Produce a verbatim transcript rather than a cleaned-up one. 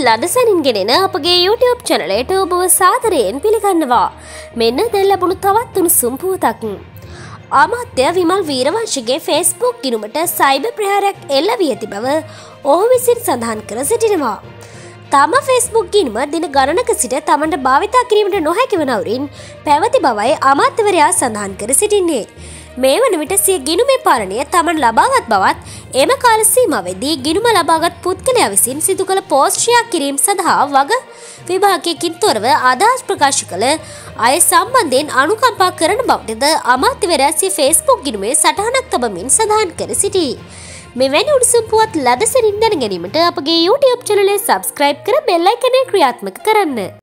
ලදසනින් ගෙනෙන අපගේ YouTube චැනලයට ඔබව සාදරයෙන් පිළිගන්නවා. මෙන්න දැන් ලැබුණු තවත් උණුසුම් පුවතක්. අමාත්‍ය විමල් වීරවංශගේ Facebook ගිණුමට සයිබර් ප්‍රහාරයක් එල්ල වී ඇති බව ඔහු විසින් සඳහන් කර සිටිනවා. තම Facebook ගිණුම දින ගණනක සිට තමන්ට භාවිතා කිරීමට නොහැකි වන අයුරින් පැවති බවයි අමාත්‍යවරයා සඳහන් කර සිටින්නේ. මේ වන විට සිය ගිණුමේ පාලනය තමන් ලබාගත් බවත් එම කාල සීමාවෙදී ගිණුම ලබාගත් පුද්ගලයා විසින් සිදු කළ පෝස්ට් කිරීම සඳහා වග විභාගයකින් තොරව අදහස් ප්‍රකාශ කළ අය සම්බන්ධයෙන් අනුකම්පා කරන බවටද අමාත්‍යවරයා සිය Facebook ගිණුමේ සටහනක් තබමින් සඳහන් කර සිටී. මෙවැනි උණුසුම් පුවත් ලදසරින් දැන ගැනීමට අපගේ YouTube චැනලය සබ්ස්ක්‍රයිබ් කර බෙල් අයිකනය ක්‍රියාත්මක කරන්න.